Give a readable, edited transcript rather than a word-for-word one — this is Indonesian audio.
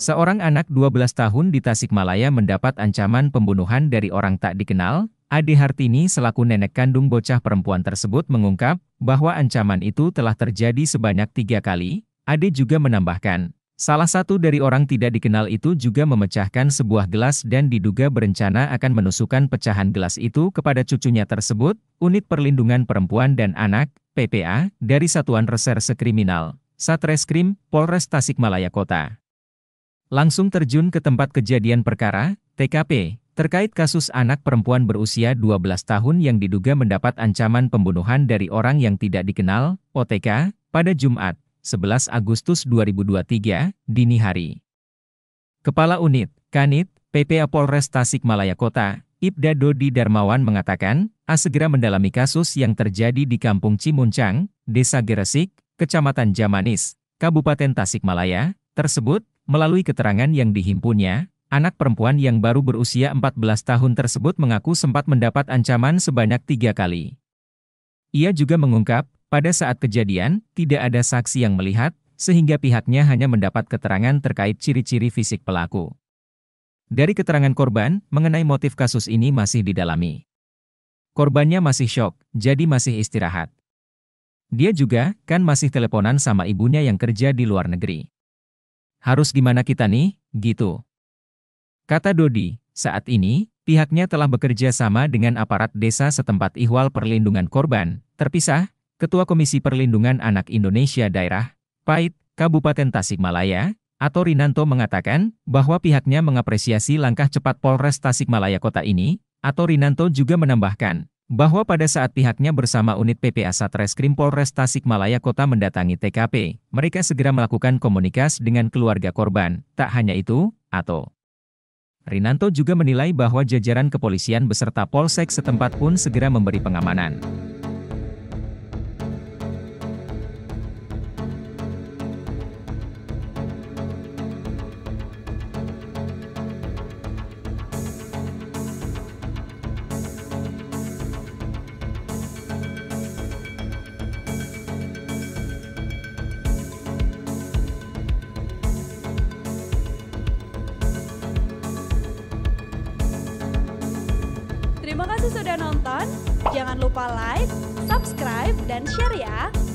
Seorang anak 12 tahun di Tasikmalaya mendapat ancaman pembunuhan dari orang tak dikenal. Ade Hartini selaku nenek kandung bocah perempuan tersebut mengungkap bahwa ancaman itu telah terjadi sebanyak 3 kali. Ade juga menambahkan, salah satu dari orang tidak dikenal itu juga memecahkan sebuah gelas dan diduga berencana akan menusukkan pecahan gelas itu kepada cucunya tersebut. Unit Perlindungan Perempuan dan Anak, PPA, dari Satuan Reserse Kriminal, Satreskrim, Polres Tasikmalaya Kota, langsung terjun ke tempat kejadian perkara, TKP, terkait kasus anak perempuan berusia 12 tahun yang diduga mendapat ancaman pembunuhan dari orang yang tidak dikenal, OTK, pada Jumat, 11 Agustus 2023, dini hari. Kepala Unit, Kanit, PPA Polres Tasikmalaya Kota, Ibda Dodi Darmawan mengatakan, segera mendalami kasus yang terjadi di Kampung Cimuncang, Desa Geresik, Kecamatan Jamanis, Kabupaten Tasikmalaya, tersebut. Melalui keterangan yang dihimpunnya, anak perempuan yang baru berusia 14 tahun tersebut mengaku sempat mendapat ancaman sebanyak 3 kali. Ia juga mengungkap, pada saat kejadian, tidak ada saksi yang melihat, sehingga pihaknya hanya mendapat keterangan terkait ciri-ciri fisik pelaku. Dari keterangan korban, mengenai motif kasus ini masih didalami. Korbannya masih syok, jadi masih istirahat. Dia juga, kan masih teleponan sama ibunya yang kerja di luar negeri. Harus gimana kita nih, gitu. Kata Dodi, saat ini, pihaknya telah bekerja sama dengan aparat desa setempat ihwal perlindungan korban, terpisah, Ketua Komisi Perlindungan Anak Indonesia Daerah, PAID, Kabupaten Tasikmalaya, atau Rinanto mengatakan, bahwa pihaknya mengapresiasi langkah cepat Polres Tasikmalaya Kota ini, atau Rinanto juga menambahkan, bahwa pada saat pihaknya bersama unit PPA Satreskrim Polres Tasikmalaya Kota mendatangi TKP, mereka segera melakukan komunikasi dengan keluarga korban. Tak hanya itu, atau Rinanto juga menilai bahwa jajaran kepolisian beserta polsek setempat pun segera memberi pengamanan. Terima kasih sudah nonton, jangan lupa like, subscribe, dan share ya!